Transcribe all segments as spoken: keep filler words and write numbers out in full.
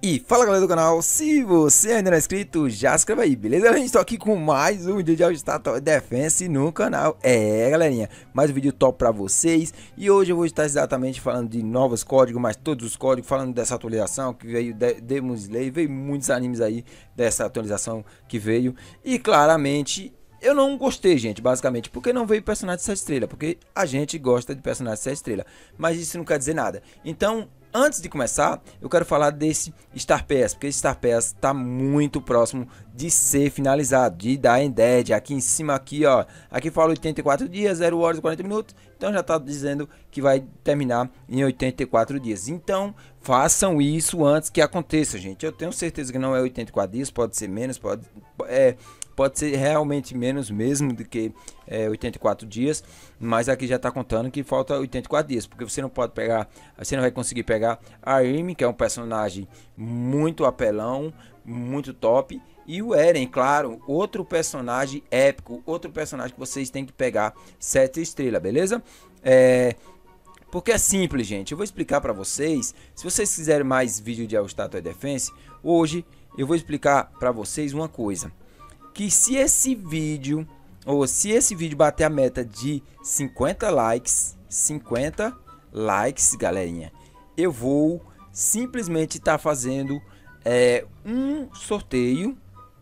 E fala galera do canal, se você ainda não é inscrito, já se inscreva aí, beleza? A gente está aqui com mais um vídeo de All-Star Defense no canal. É galerinha, mais um vídeo top pra vocês. E hoje eu vou estar exatamente falando de novos códigos, mas todos os códigos, falando dessa atualização que veio de Demon Slayer. Veio muitos animes aí dessa atualização que veio. E claramente eu não gostei, gente, basicamente, porque não veio personagem de sete estrelas, porque a gente gosta de personagem de sete estrelas, mas isso não quer dizer nada. Então, antes de começar, eu quero falar desse Star Pass, porque esse Star Pass está muito próximo de ser finalizado, de dar em dead. Aqui em cima, aqui ó, aqui fala oitenta e quatro dias, zero horas e quarenta minutos, então já está dizendo que vai terminar em oitenta e quatro dias. Então, façam isso antes que aconteça, gente. Eu tenho certeza que não é oitenta e quatro dias, pode ser menos, pode... É, pode ser realmente menos mesmo do que é, oitenta e quatro dias, mas aqui já está contando que falta oitenta e quatro dias, porque você não pode pegar, você não vai conseguir pegar a Amy, que é um personagem muito apelão, muito top, e o Eren, claro, outro personagem épico, outro personagem que vocês têm que pegar sete estrelas, beleza? É... Porque é simples, gente. Eu vou explicar para vocês. Se vocês quiserem mais vídeo de All-Star Defense, hoje eu vou explicar para vocês uma coisa. Que se esse vídeo, ou se esse vídeo bater a meta de cinquenta likes, cinquenta likes, galerinha, eu vou simplesmente estar tá fazendo é, um sorteio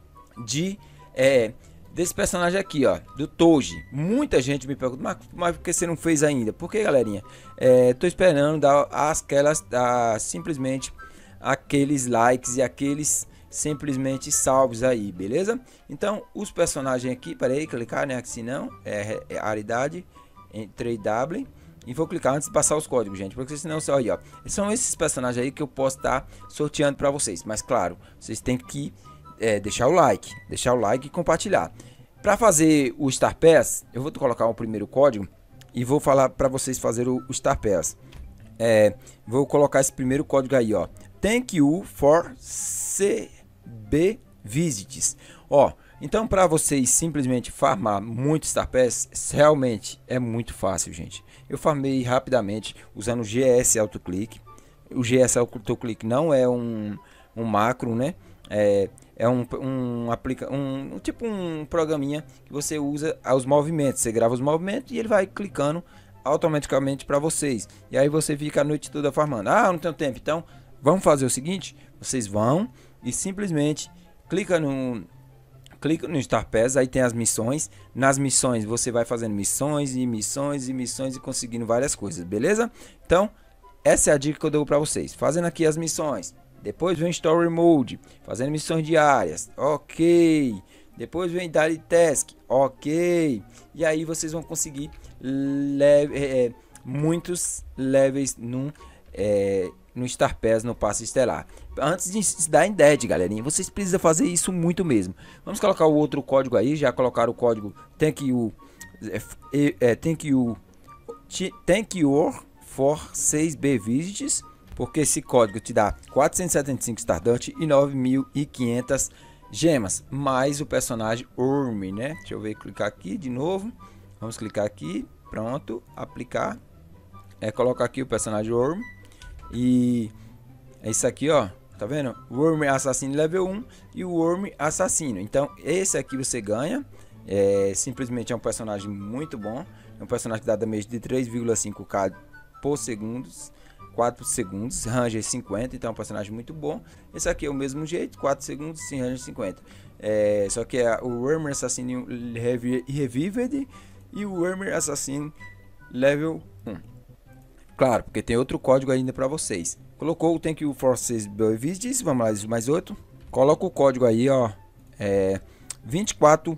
de é, desse personagem aqui, ó, do Toji. Muita gente me pergunta, mas, mas por que você não fez ainda? Porque, galerinha, é, tô esperando dar aquelas, dar, simplesmente aqueles likes e aqueles simplesmente salvos aí, beleza? Então, os personagens aqui, peraí, clicar, né? Se não, é, é raridade, entre W, e vou clicar antes de passar os códigos, gente, porque senão, só aí, ó, são esses personagens aí que eu posso estar tá sorteando para vocês, mas claro, vocês têm que é, deixar o like, deixar o like e compartilhar. Para fazer o Star Pass, eu vou colocar o primeiro código e vou falar para vocês fazer o, o Star Pass. É, vou colocar esse primeiro código aí, ó. Thank you for C B Visits. Ó, então para vocês simplesmente farmar muito Star Pass, realmente é muito fácil, gente. Eu farmei rapidamente usando o G S AutoClick. O G S AutoClick não é um, um macro, né? É, é um, um, aplica, um tipo um programinha que você usa aos movimentos. Você grava os movimentos e ele vai clicando automaticamente para vocês. E aí você fica a noite toda farmando. Ah, não tenho tempo. Então, vamos fazer o seguinte. Vocês vão e simplesmente clica no clica no Star Pass, aí tem as missões. Nas missões você vai fazendo missões e missões e missões e conseguindo várias coisas, beleza? Então, essa é a dica que eu dou para vocês. Fazendo aqui as missões. Depois vem Story Mode, fazendo missões diárias. OK. Depois vem Daily Task. OK. E aí vocês vão conseguir leve, é, muitos levels num é, no Star Pass, no passe estelar. Antes de se dar em dead, galerinha, vocês precisam fazer isso muito mesmo. Vamos colocar o outro código aí. Já colocaram o código Thank you, é, é, Thank you, Thank you for seis B Visits, porque esse código te dá quatrocentos e setenta e cinco Stardust e nove mil e quinhentas gemas, mais o personagem Orm, né? Deixa eu ver, clicar aqui de novo. Vamos clicar aqui, pronto, aplicar. É colocar aqui o personagem Orm. E é isso aqui, ó, tá vendo? Worm Assassino level um e o Worm Assassino. Então esse aqui você ganha. É, simplesmente é um personagem muito bom. É um personagem que dá damage de três vírgula cinco K por segundo, quatro segundos, Ranger cinquenta. Então é um personagem muito bom. Esse aqui é o mesmo jeito, quatro segundos, Ranger cinquenta. É, só que é o Worm Assassino Revived e o Worm Assassino level um. Claro, porque tem outro código ainda para vocês. Colocou o Thank you for seis Visits. Vamos lá, mais outro. Coloca o código aí, ó. É, vinte e quatro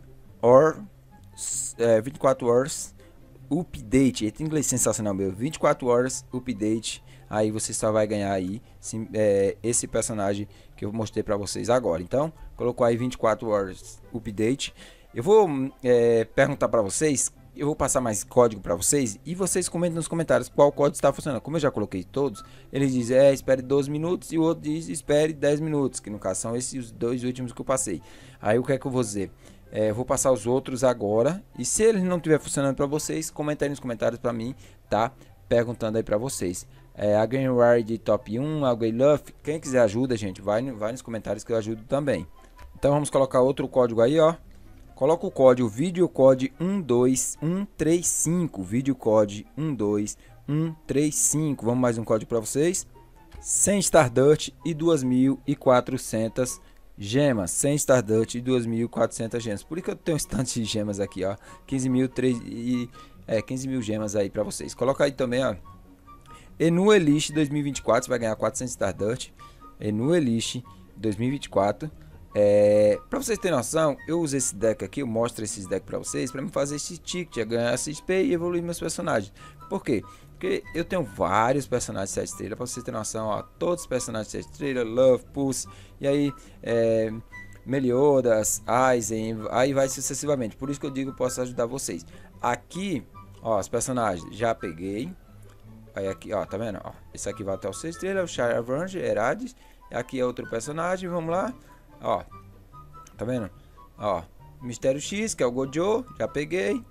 horas. É, vinte e quatro horas update. Eita, inglês sensacional, meu. vinte e quatro horas update. Aí você só vai ganhar aí sim, é, esse personagem que eu mostrei para vocês agora. Então, colocou aí vinte e quatro horas update. Eu vou é, perguntar para vocês. Eu vou passar mais código para vocês e vocês comentem nos comentários qual código está funcionando. Como eu já coloquei todos, ele diz é, espere doze minutos e o outro diz espere dez minutos, que no caso são esses dois últimos que eu passei. Aí o que é que eu vou dizer? É, eu vou passar os outros agora e se ele não estiver funcionando para vocês, comenta aí nos comentários para mim, tá? Perguntando aí para vocês. é, a Greenware de top um, a Luffy. Quem quiser ajuda, gente, vai, vai nos comentários que eu ajudo também. Então vamos colocar outro código aí, ó. Coloca o código videocode um dois um três cinco, videocode um dois um três cinco. Vamos mais um código para vocês. cem Stardust e duas mil e quatrocentas gemas. cem Stardust e duas mil e quatrocentas gemas. Por isso que eu tenho um estante de gemas aqui, ó. quinze mil, três, e, é, quinze mil gemas aí para vocês. Coloca aí também, ó. Enu Elite dois mil e vinte e quatro, você vai ganhar quatrocentos Stardust. Enu Elite dois mil e vinte e quatro. É, para vocês terem noção, eu uso esse deck aqui, eu mostro esses decks para vocês, para me fazer esse ticket, ganhar X P e evoluir meus personagens. Por quê? Porque eu tenho vários personagens de sete estrelas, para vocês terem noção, ó, todos os personagens de sete estrelas, Love, Pulse, e aí, é, Meliodas, Aizen, aí vai sucessivamente. Por isso que eu digo que eu posso ajudar vocês. Aqui, ó, os personagens, já peguei. Aí aqui, ó, tá vendo? Ó, esse aqui vai até o seis estrelas, o Shire Avenge, Herades. Aqui é outro personagem, vamos lá. Ó, tá vendo? Ó, Mistério X, que é o Gojo, já peguei.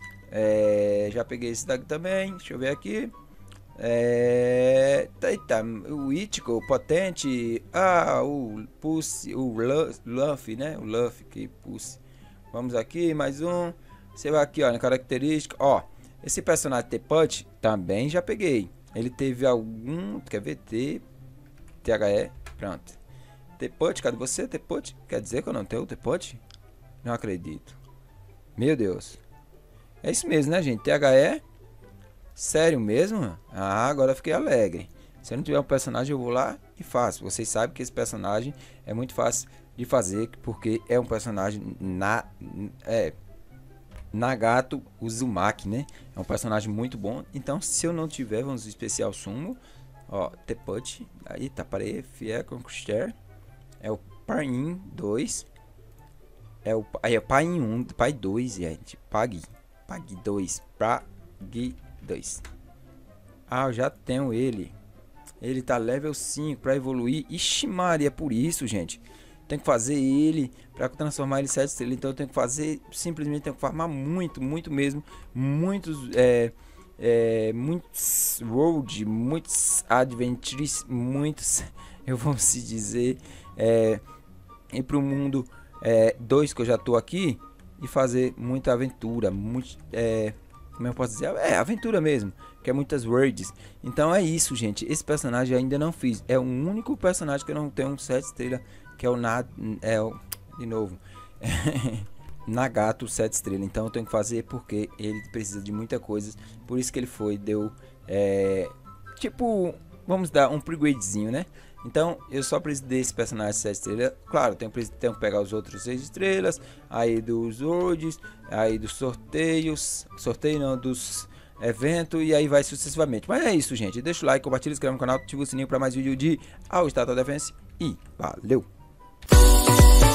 É, já peguei esse daqui também, deixa eu ver aqui. É, eita, o Ichigo, o Potente. Ah, o Pulse, o Luffy, né? O Luffy, que Pulse. Vamos aqui, mais um. Você vai aqui, ó, na característica. Ó, esse personagem T-Punch também já peguei. Ele teve algum, quer ver? T, T H E, pronto. T-Punch, cadê você? T-Punch? Quer dizer que eu não tenho o T-Punch? Não acredito. Meu Deus. É isso mesmo, né, gente? T H E. Sério mesmo? Ah, agora eu fiquei alegre. Se eu não tiver um personagem, eu vou lá e faço. Vocês sabem que esse personagem é muito fácil de fazer, porque é um personagem na... É... Nagato Uzumaki, né? É um personagem muito bom. Então, se eu não tiver, vamos especial sumo. Ó, T-Punch. Aí, tá, parei. Fiel Conquistar. É o Pain dois. É o, aí é o Pain um, Pai dois, gente. Pag. Pag dois. Pag dois. Ah, eu já tenho ele. Ele tá level cinco para evoluir. Ixi Maria, por isso, gente. Tem que fazer ele para transformar ele em sete estrelas. Então eu tenho que fazer, simplesmente tenho que farmar muito, muito mesmo. Muitos, é, é, muitos road, muitos adventures, muitos, eu vou se dizer, é, ir para o mundo dois, é, que eu já tô aqui, e fazer muita aventura, muito, é, como eu posso dizer, é aventura mesmo, que é muitas words. Então é isso, gente. Esse personagem eu ainda não fiz. É o único personagem que eu não tenho um sete estrelas, que é o na é o de novo Nagato sete estrelas. Então eu tenho que fazer porque ele precisa de muita coisa. Por isso que ele foi, deu é, tipo, vamos dar um pregradezinho, né? Então eu só preciso desse personagem sete estrelas. Claro, tenho, tenho que pegar os outros seis estrelas, aí dos words, aí dos sorteios, sorteio não, dos evento, e aí vai sucessivamente. Mas é isso, gente. Deixa o like, compartilha, inscreve no canal, ativa o sininho para mais vídeo de All Star Tower Defense e valeu!